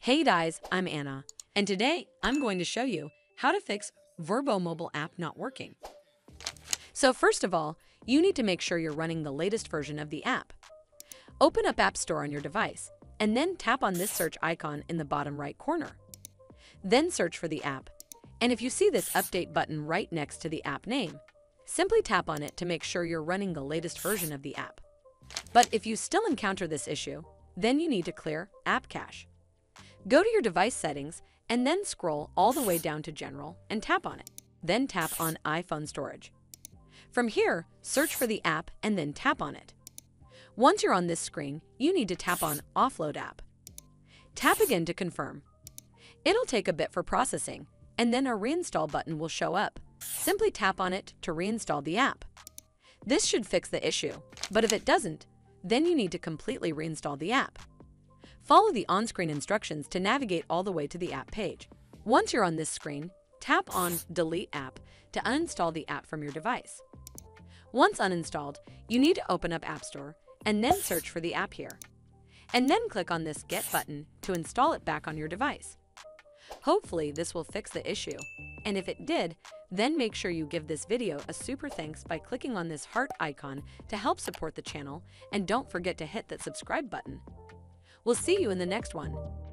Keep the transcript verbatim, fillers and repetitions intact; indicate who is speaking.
Speaker 1: Hey guys, I'm Anna, and today I'm going to show you how to fix Vrbo mobile app not working. So first of all, you need to make sure you're running the latest version of the app. Open up App Store on your device, and then tap on this search icon in the bottom right corner. Then search for the app, and if you see this update button right next to the app name, simply tap on it to make sure you're running the latest version of the app. But if you still encounter this issue, then you need to clear App Cache. Go to your device settings and then scroll all the way down to General and tap on it. Then tap on iPhone Storage. From here, search for the app and then tap on it. Once you're on this screen, you need to tap on Offload App. Tap again to confirm. It'll take a bit for processing, and then a Reinstall button will show up. Simply tap on it to reinstall the app. This should fix the issue, but if it doesn't, then you need to completely reinstall the app. Follow the on-screen instructions to navigate all the way to the app page. Once you're on this screen, tap on Delete App to uninstall the app from your device. Once uninstalled, you need to open up App Store and then search for the app here. And then click on this Get button to install it back on your device. Hopefully this will fix the issue, and if it did, then make sure you give this video a super thanks by clicking on this heart icon to help support the channel, and don't forget to hit that subscribe button. We'll see you in the next one.